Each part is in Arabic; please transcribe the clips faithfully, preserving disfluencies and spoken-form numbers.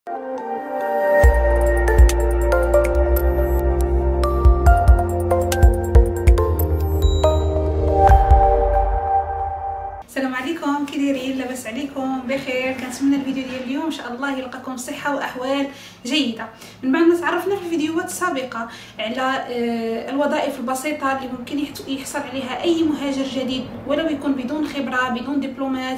السلام عليكم، كي دايرين؟ لاباس عليكم؟ بخير؟ كنتمنى الفيديو ديال اليوم ان شاء الله يلقاكم صحه واحوال جيده. من بعد ما تعرفنا في الفيديوهات السابقه على الوظائف البسيطه اللي ممكن يحصل عليها اي مهاجر جديد ولو يكون بدون خبره بدون دبلومات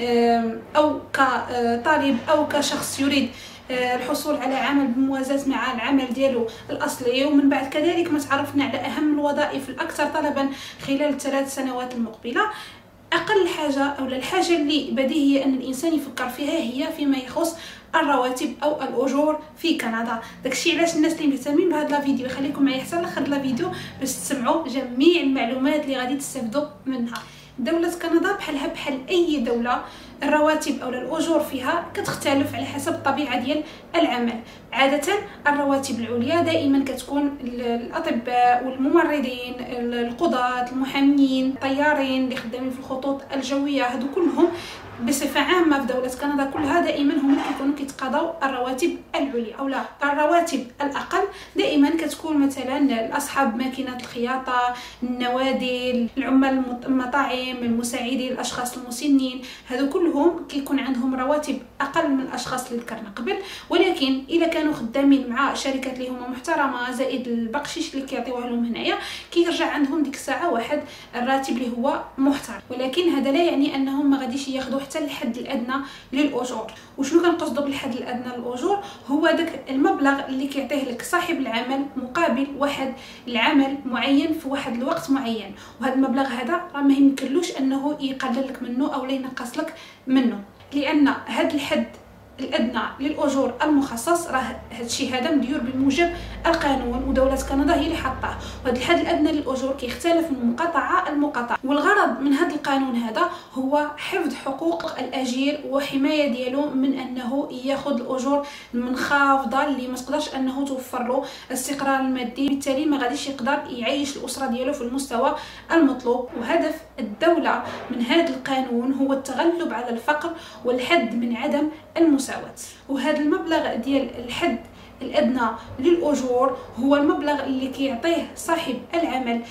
او كطالب او كشخص يريد الحصول على عمل بموازاة مع العمل ديالو الاصلي. ومن بعد كذلك ما تعرفنا على اهم الوظائف الاكثر طلبا خلال الثلاث سنوات المقبله. اقل حاجه او الحاجه اللي بديهيه ان الانسان يفكر فيها هي فيما يخص الرواتب او الاجور في كندا. داكشي علاش الناس اللي مهتمين بهذا الفيديو خليكم معايا حتى لاخر الفيديو باش تسمعوا جميع المعلومات اللي غادي تستافدوا منها. دولة كندا بحالها بحال اي دوله الرواتب او الاجور فيها كتختلف على حسب الطبيعه ديال العمل. عاده الرواتب العليا دائما كتكون الاطباء والممرضين، القضاة، المحامين، الطيارين اللي خدامين في الخطوط الجويه، هادو كلهم بصفه عامه في دوله كندا كلها دائما هم كيكونوا كيتقاضوا الرواتب العليا. او لا، الرواتب الاقل دائما كتكون مثلا اصحاب ماكينات الخياطه، النوادي، العمال المطاعم، المساعدين، الاشخاص المسنين، هادو كلهم كيكون عندهم رواتب اقل من الاشخاص اللي ذكرنا قبل. ولكن الا كانوا خدامين مع شركات اللي هما محترمه زائد البقشيش اللي كيعطيوه لهم هنايا كيرجع عندهم ديك الساعه واحد الراتب اللي هو محترم. ولكن هذا لا يعني انهم ما غاديش ياخذوا حتى الحد الادنى للاجور. وشنو كنقصدوا بالحد الادنى للاجور؟ هو داك المبلغ اللي كيعطيه لك صاحب العمل مقابل واحد العمل معين في واحد الوقت معين. وهذا المبلغ هذا راه ما يمكنلوش انه يقلل لك منه او لا ينقص لك منه، لان هذا الحد الادنى للاجور المخصص راه هادشي هذا مديور بموجب القانون ودوله كندا هي اللي حطاه. وهذا الحد الادنى للاجور كيختلف من مقاطعه لمقاطعه. والغرض من هذا القانون هذا هو حفظ حقوق الاجير وحمايه ديالو من انه ياخذ الاجور المنخفضه اللي ما تقدرش انه توفر له الاستقرار المادي، بالتالي ما غاديش يقدر يعيش الاسره ديالو في المستوى المطلوب. وهدف الدوله من هذا القانون هو التغلب على الفقر والحد من عدم المساواة. وهذا المبلغ ديال الحد الادنى للاجور هو المبلغ اللي كيعطيه صاحب العمل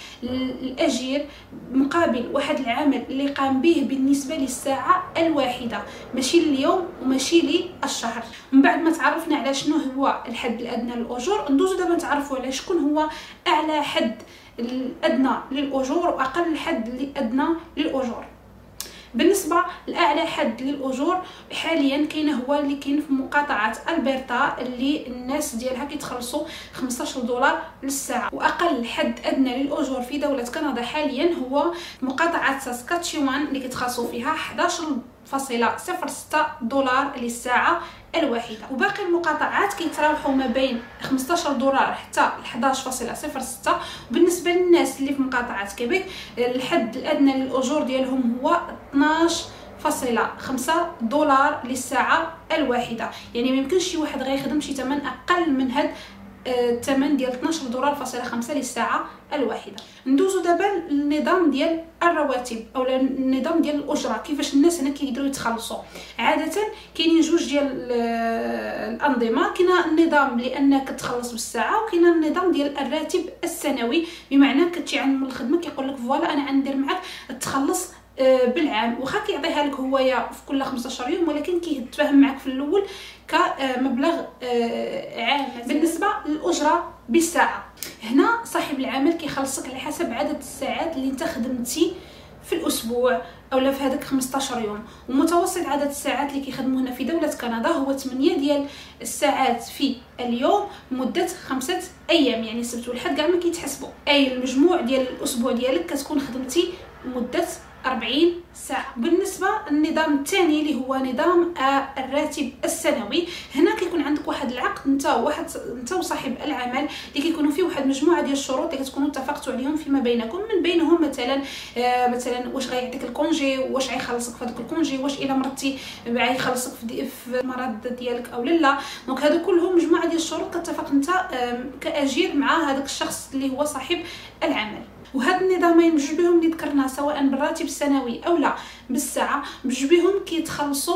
الاجير مقابل واحد العمل اللي قام به بالنسبه للساعه الواحده، ماشي اليوم وماشي للشهر. من بعد ما تعرفنا على شنو هو الحد الادنى للاجور، ندوزو دابا نتعرفوا على شكون هو اعلى حد الادنى للاجور واقل حد الادنى للاجور. بالنسبه لاعلى حد للاجور حاليا كاين هو اللي كاين في مقاطعه البرتا اللي الناس ديالها كيتخلصوا خمسطاش دولار للساعه. واقل حد ادنى للاجور في دوله كندا حاليا هو مقاطعه ساسكاتشوان اللي كيتخلصوا فيها حداش فاصلة صفر ستة دولار للساعه الواحده. وباقي المقاطعات كيتراوحوا ما بين خمسطاش دولار حتى حداش فاصلة صفر ستة. وبالنسبه للناس اللي في مقاطعه كيبيك الحد الادنى للاجور ديالهم هو اثناش فاصلة خمسة دولار للساعه الواحده. يعني ما يمكنش شي واحد غيخدم شي ثمن اقل من هاد الثمن ديال اثناش دولار فاصلة خمسة للساعه الواحده. ندوزو دابا للنظام ديال الرواتب او النظام ديال الاجره، كيفاش الناس هنا كيقدروا يتخلصوا. عاده كاينين جوج ديال الانظمه، كاين النظام لانك تخلص بالساعه وكاين النظام ديال الراتب السنوي، بمعنى كتجي عند الخدمه كيقول لك فوالا انا غندير معاك تخلص بالعام، واخا كيعطيها لك هويا في كل خمسطاش يوم ولكن كيتفاهم معك في الاول كمبلغ عام. بالنسبه للاجره بالساعه، هنا صاحب العمل كيخلصك على حسب عدد الساعات اللي انت خدمتي في الاسبوع اولا في هذاك خمسطاش يوم. ومتوسط عدد الساعات اللي كيخدموا هنا في دوله كندا هو ثمانية ديال الساعات في اليوم مده خمسة ايام، يعني السبت والحد كاع ما كيتحسبوا. اي المجموع ديال الاسبوع ديالك كتكون خدمتي مده أربعين ساعة. بالنسبة للنظام الثاني اللي هو نظام الراتب السنوي، هنا كيكون عندك واحد العقد انت وواحد انت وصاحب العمل اللي كيكونوا فيه واحد مجموعه ديال الشروط اللي كتكونوا اتفقتوا عليهم فيما بينكم. من بينهم مثلا آه مثلا واش غيعطيك الكونجي، واش غيخلصك في هذاك الكونجي، واش الا مرضتي غيخلصك في, في المرض ديالك او لا. دونك هادو كلهم مجموعه ديال الشروط كتفق انت آه كاجير مع هذاك الشخص اللي هو صاحب العمل. وهاد النظامين بجوج بهم اللي ذكرنا سواء بالراتب السنوي او لا بالساعه بجوج بهم كيتخلصوا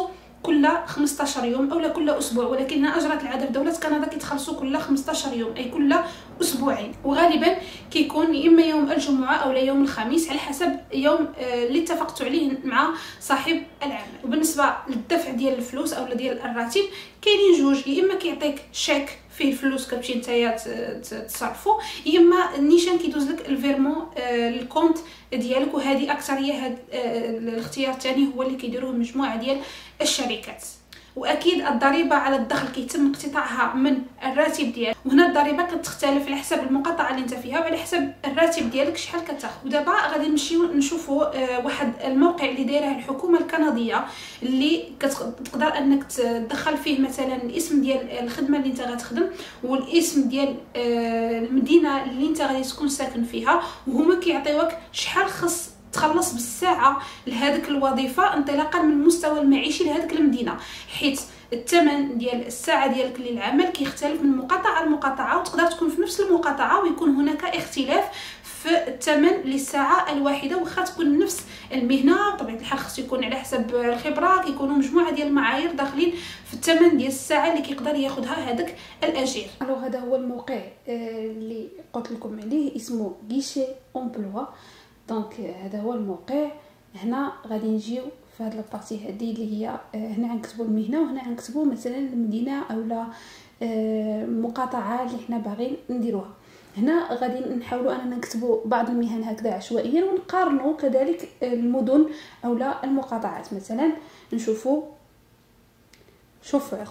كل خمسطاش يوم اولا كل اسبوع، ولكن اجرت العاده في دوله كندا كيتخلصوا كل خمسطاش يوم، اي كل اسبوعين. وغالبا كيكون يا اما يوم الجمعه اولا يوم الخميس على حسب يوم اللي اتفقتوا عليه مع صاحب العمل. وبالنسبه للدفع ديال الفلوس اولا ديال الراتب كاينين جوج، يا اما كيعطيك شيك فيه الفلوس كتمشي نتايا تصرفوا، يا اما نيشان كيدوز لك الفيرمون للكونت ديالك. وهذه اكثريه هاد الاختيار الثاني هو اللي كيديروه مجموعه ديال الشركات. واكيد الضريبه على الدخل كيتم اقتطاعها من الراتب ديالك، وهنا الضريبه كتختلف على حسب المقاطعه اللي انت فيها وعلى حسب الراتب ديالك شحال كتاخذ. ودابا غادي نمشيو نشوفوا واحد الموقع اللي دايره الحكومه الكنديه اللي كتقدر انك تدخل فيه مثلا الاسم ديال الخدمه اللي انت غتخدم والاسم ديال المدينه اللي انت غادي تكون ساكن فيها، وهما كيعطيوك شحال خص تخلص بالساعه لهذيك الوظيفه انطلاقا من المستوى المعيشي لهذيك المدينه، حيت الثمن ديال الساعه ديالك للعمل كيختلف من مقاطعه لمقاطعه، وتقدر تكون في نفس المقاطعه ويكون هناك اختلاف في الثمن للساعه الواحده واخا تكون نفس المهنه. بطبيعه الحال خص يكون على حسب الخبره، كيكونوا مجموعه ديال المعايير داخلين في الثمن ديال الساعه اللي كيقدر ياخذها هذاك الاجير. الو هذا هو الموقع اللي قلت لكم عليه، اسمه غيشي امبلوا. دونك هذا هو الموقع. هنا غادي نجيو في هذه البارتي هذه اللي هي هنا غنكتبوا المهنه، وهنا غنكتبوا مثلا المدينه اولا المقاطعه اللي حنا باغيين نديروها. هنا غادي نحاولوا اننا نكتبوا بعض المهن هكذا عشوائيا ونقارنوا كذلك المدن اولا المقاطعات. مثلا نشوفوا شوفور،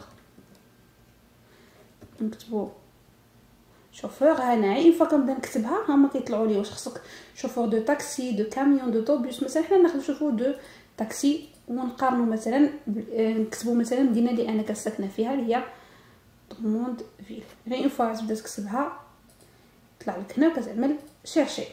نكتبوا شوفور. هنا اين فوا كنبدا نكتبها هما كيطلعوا لي واش خصك شوفور دو تاكسي دو كاميون دو طوبوس. مثلا حنا ناخذ نشوفوا دو تاكسي ونقارنوا مثلا نكتبوا مثلا المدينه اللي انا كساكنه فيها اللي هي دوموند فيل. اين فوا تبدا تكتبها طلع لك هنا كتعمل شيرشي.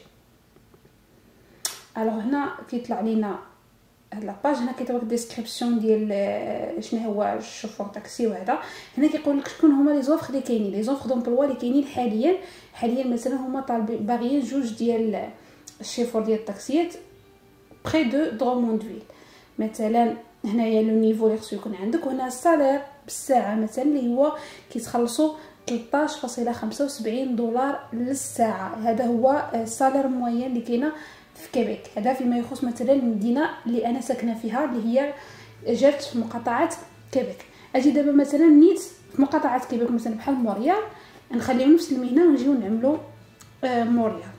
الوغ هنا كيطلع لينا هاد لاباج، هنا كيعطيوك ديسكريبسيون ديال شنو هو الشوفور تاكسي. وهذا هنا كيقول لك شكون هما لي زوفر اللي كاينين، لي زوفر دومبلوا اللي كاينين حاليا. حاليا مثلا هما طالبين باغيين جوج ديال الشيفور ديال التاكسيات بري دو دوموندفيل. مثلا هنايا لو نيفو اللي خصو يكون عندك، وهنا السالير بالساعه مثلا اللي هو كيتخلصوا ثلاثطاش فاصلة خمسة وسبعين دولار للساعه. هذا هو السالير موين اللي كاينه في كيبيك. هذا فيما يخص مثلا المدينه اللي انا ساكنه فيها اللي هي جات في مقاطعه كيبيك. اجي دابا مثلا نيت في مقاطعه كيبيك مثلا بحال موريال، نخليو نفس المهنه ونجيو نعملوا آه موريال.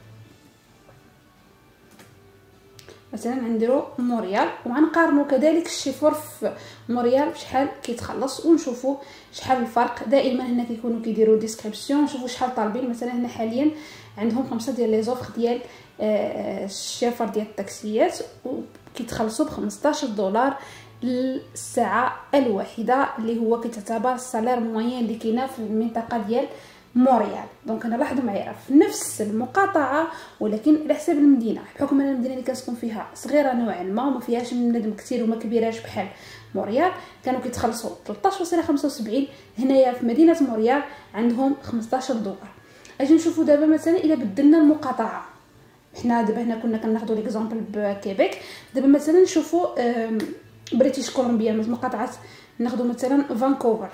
مثلا نديرو موريال وغنقارنوا كذلك الشيفور في موريال بشحال كيتخلص ونشوفوا شحال الفرق. دائما هنا كيكونوا كيديروا ديسكريبسيون، نشوفوا شحال طالبين. مثلا هنا حاليا عندهم خمسه ديال لي زوفر ديال الشيفر ديال التاكسيات وكيتخلصوا ب خمسطاش دولار للساعه الواحده اللي هو كتعتبر السالير موين اللي كاينه في المنطقه ديال موريال. دونك انا لاحظوا معايا في نفس المقاطعه ولكن على حساب المدينه، بحكم ان المدينه اللي كتكون فيها صغيره نوعا ما وما فيهاش بنادم كثير وما كبيراش بحال موريال كانوا كيتخلصوا ثلاثطاش فاصلة خمسة وسبعين. هنايا في مدينه موريال عندهم خمسطاش دولار. اجي نشوفوا دابا مثلا الا بدلنا المقاطعه، حنا دابا هنا كنا كناخذوا ليكزامبل بكيبيك، دابا مثلا نشوفوا بريتيش كولومبيا مقاطعه، ناخذوا مثلا فانكوفر.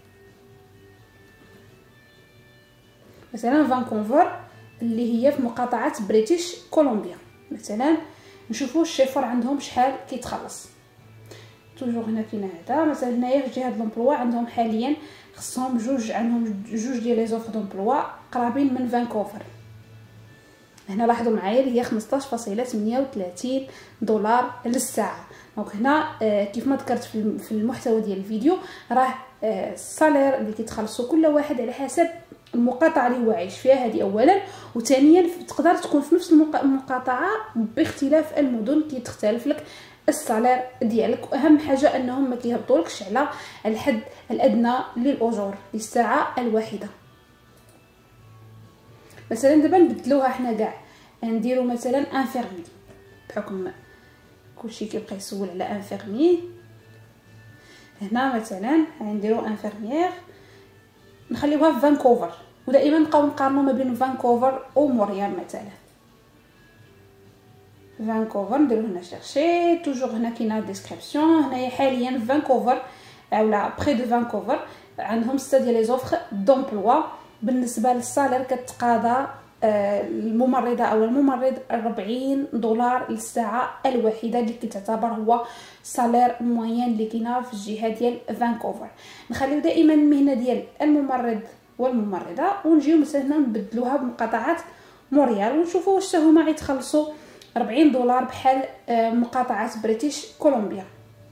مثلا فانكوفر اللي هي في مقاطعه بريتيش كولومبيا، مثلا نشوفوا الشيفر عندهم شحال كيتخلص. توجور هنا كاين هذا مثلا هنايا في جهه لومبلوا عندهم حاليا خصهم جوج، عندهم جوج ديال لي زوفر دومبلوا قرابين من فانكوفر. هنا لاحظوا معايا اللي هي خمسطاش فاصلة ثمانية وثلاثين دولار للساعه. دونك هنا آه كيف ما ذكرت في المحتوى ديال الفيديو راه آه السالير اللي كيتخلصوا كل واحد على حسب المقاطعه اللي هو عايش فيها، هذه اولا. وثانيا تقدر تكون في نفس المقاطعه باختلاف المدن كيتختلف لك السالير ديالك. واهم حاجه انهم ما كيهبطولكش على الحد الادنى للاجور للساعه الواحده. مثلا دابا نبدلوها حنا كاع، نديرو مثلا انفيرمي بحكم كلشي كيبقى يسول على انفيرمي. هنا مثلا غنديرو انفيرميير نخليوها في فانكوفر، ودائما نبقاو نقارنوا ما بين فانكوفر وموريال. مثلا فانكوفر نديرو هنا شيرشي، توجور هنا كاينه ديسكريبسيون. هنايا حاليا في فانكوفر اولا بري دو فانكوفر عندهم ستة ديال لي زوفر دومبلوا. بالنسبه للصالير كتقاضى الممرضه او الممرض أربعين دولار للساعه الواحده، اللي كتعتبر هو صالير موين اللي كاينه في الجهه ديال فانكوفر. نخليو دائما المهنه ديال الممرض والممرضه ونجيو مثلا نبدلوها بمقاطعات مونريال ونشوفوا واش هما غيتخلصوا أربعين دولار بحال مقاطعه بريتيش كولومبيا.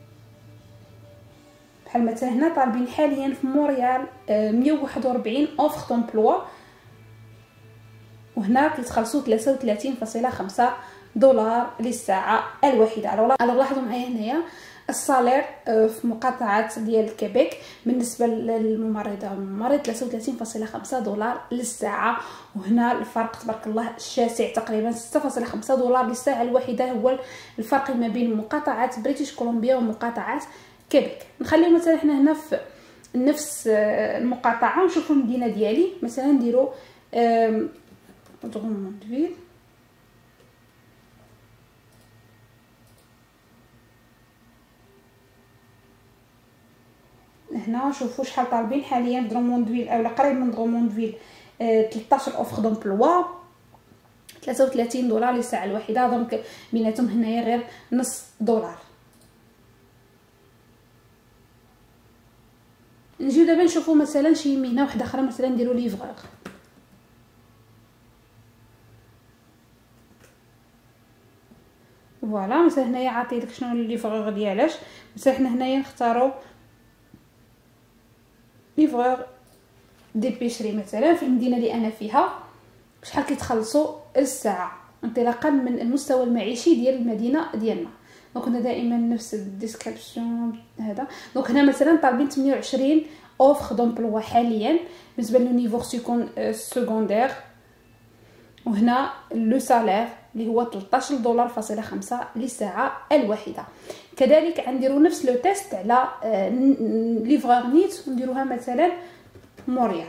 بحال مثلا هنا طالبين حاليا في مونريال مية وواحد وأربعين اوفر دومبلوا، وهنا كيتخلصوا ثلاثة وثلاثين فاصلة خمسة دولار للساعه الواحده. الوغ لاحظوا معايا هنايا الصالير في مقاطعه ديال كيبيك بالنسبه للممرضه والممرض ثلاثة وثلاثين فاصلة خمسة دولار للساعه، وهنا الفرق تبارك الله شاسع، تقريبا ستة فاصلة خمسة دولار للساعه الواحده هو الفرق ما بين مقاطعه بريتيش كولومبيا ومقاطعه كيبيك. نخليو مثلا حنا هنا في نفس المقاطعه ونشوفوا المدينه ديالي، مثلا نديرو دغوموندفيل. هنا شوفوا شحال طالبين حاليا في دروموندفيل اولا قريب من دروموندفيل ثلاثطاش اوفر دومبلوا ثلاثة وثلاثين دولار للساعه الواحده، دونك بيناتهم هنايا غير نص دولار. نجيو دابا نشوفوا مثلا شي مهنه واحده اخرى، مثلا نديرو ليفغور. فوالا مثلا هنايا عطيتك شنو الليفغور ديالاش، مثلا حنا هنايا نختاروا ليفغور دي بيشري مثلا في المدينه اللي انا فيها، شحال كيتخلصوا الساعه انطلاقا من المستوى المعيشي ديال المدينه ديالنا. دونك هنا دائما نفس الديسكريبسيون هذا. دونك هنا مثلا طالبين ثمانية وعشرين اوفر دومبلوا حاليا بالنسبه لو نيفو سيكون سكوندير، وهنا لو سالير اللي هو ثلاثطاش دولار فاصلة خمسة للساعه الواحده. كذلك غنديروا نفس لو تيست على ليفغور نيت ونديروها مثلا مونريال.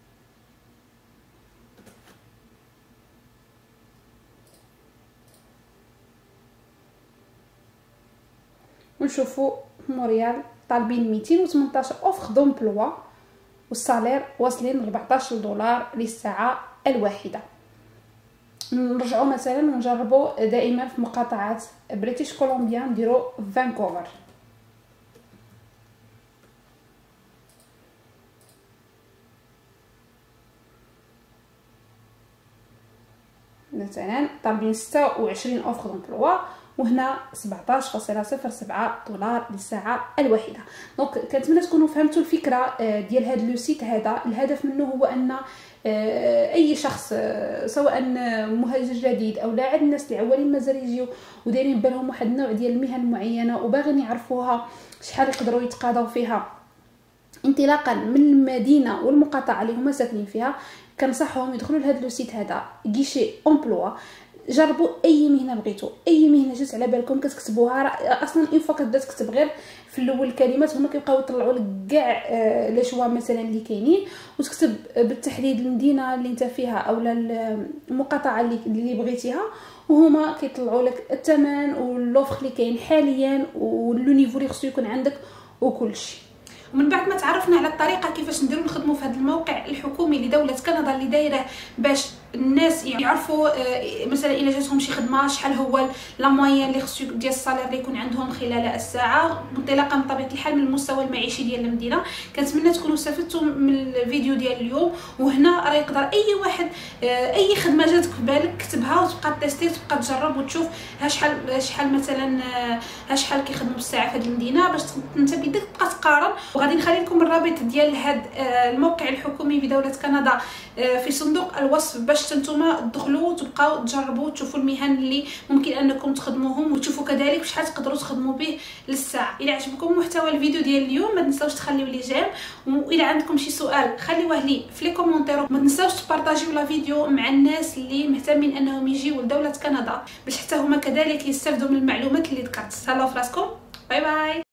ونشوفوا مونريال طالبين ميتين وثمنطاش اوفر دومبلوا والصالير واصلين أربعطاش دولار للساعه الواحده. نرجعوا مثلا ونجربوا دائما في مقاطعات بريتيش كولومبيا نديروا فانكوفر. مثلا طالبين ستة وعشرين اوفر دومبلوا وهنا سبعطاش فاصلة صفر سبعة دولار للساعه الواحده. دونك كنتمنى تكونوا فهمتوا الفكره ديال هذا لو سيت. هذا الهدف منه هو ان اي شخص سواء مهاجر جديد او لا عند الناس اللي اولين مازال يجيو ودايرين بالهم واحد النوع ديال المهن معينه وباغيين يعرفوها شحال يقدروا يتقاضاو فيها انطلاقا من المدينه والمقاطعه اللي هما ساكنين فيها، كنصحهم يدخلوا لهذا لو سيت هذا غيشي امبلوا. جربوا اي مهنه بغيتو، اي مهنه جات على بالكم كتكتبوها. اصلا اون فوا كتبدا تكتب غير في الاول الكلمات هما كيبقاو يطلعوا لك كاع لي شوا مثلا اللي كاينين، وتكتب بالتحديد المدينه اللي انت فيها اولا المقاطعه اللي اللي بغيتيها، وهما كيطلعوا لك الثمن واللوفر اللي كاين حاليا ولو نيفو اللي خصو يكون عندك وكلشي. ومن بعد ما تعرفنا على الطريقه كيفاش نديرو نخدموا في هذا الموقع الحكومي لدوله كندا اللي دايره باش الناس يعرفوا مثلا الا جاتهم شي خدمه شحال هو لا موين اللي خصو ديال الصالير اللي يكون عندهم خلال الساعه انطلاقا من طبيعه الحال من المستوى المعيشي ديال المدينه. كنتمنى تكونوا استفدتوا من الفيديو ديال اليوم. وهنا راه يقدر اي واحد اي خدمه جاتك في بالك كتبها وتبقى تيستي وتبقى تجرب وتشوف ها شحال شحال مثلا ها شحال كيخدموا بالساعه في هذه المدينه باش انت بيدك تبقى تقارن. وغادي نخلي لكم الرابط ديال هذا الموقع الحكومي بدوله كندا في صندوق الوصف باش نتوما تدخلوا وتبقاو تجربوا تشوفوا المهن اللي ممكن انكم تخدموهم وتشوفوا كذلك شحال تقدروا تخدموا به للساعه. الى عجبكم محتوى الفيديو ديال اليوم ما تنساوش تخليو لي جيم، والى عندكم شي سؤال خليوه لي في لي كومونتير. ما تنساوش تبارطاجيو لا فيديو مع الناس اللي مهتمين انهم يجيو لدوله كندا باش حتى هما كذلك يستافدوا من المعلومات اللي ذكرت. تهلاو فراسكم، باي باي.